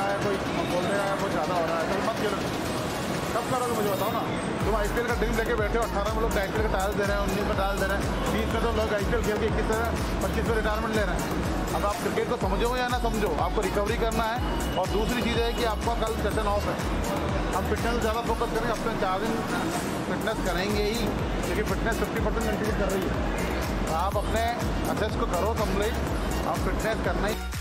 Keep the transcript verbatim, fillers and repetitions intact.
रहा है, कोई बोल रहा है बहुत ज़्यादा हो रहा है, तो मत खेलो। कब करोगे मुझे बताओ ना। तुम आई पी एल का ड्रीम लेके बैठे हो, अठारह में लोग आई पी एल का टायल दे रहे हैं, उन्नीस में टायल दे रहे हैं, बीस में तो लोग आई पी एल खेल के इक्कीस में पच्चीस में रिटायरमेंट ले रहे हैं। अब आप क्रिकेट को समझो या ना समझो, आपको रिकवरी करना है। और दूसरी चीज़ है कि आपका कल सेशन ऑफ है, हम फिटनेस ज़्यादा फोकस करेंगे, अपने चार दिन फिटनेस करेंगे ही, क्योंकि फिटनेस फिफ्टी परसेंट कंट्रीब्यूट कर रही है। आप अपने असेस को करो कंप्लीट, आप फिटनेस करना ही